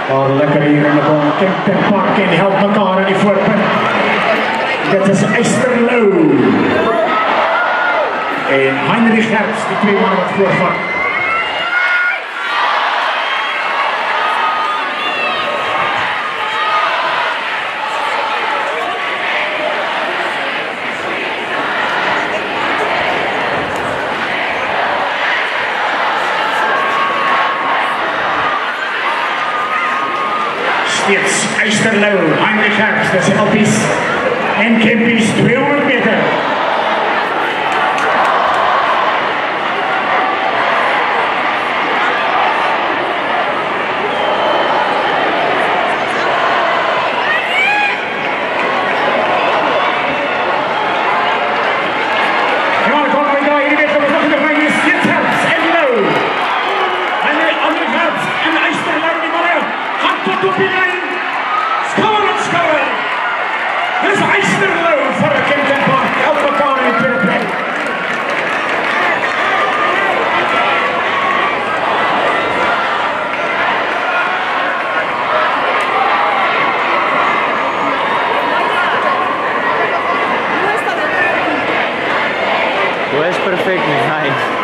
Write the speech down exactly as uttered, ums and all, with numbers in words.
Oh, lekker hier in de bal. Kempton Park en helpt elkaar aan die voorpunt. Dit is Eysterloo. En Heinrich Herps, die twee mannen wat voorgaan. Steeds Eysterloo, Heinrich Herps, dat is Elpies en Kempies, tweehonderd meter. Ja, dan komen we daar in de weg, we gaan nog maar hier steeds Herps en Loo. Heinrich Herps en Eysterloo, die mannen gaan tot op die lijn. Schouwer op schouwer. Dit is Eysterloo voor de Kempton Park. Help elkaar in de tweede plek. Hoe is perfect, niet?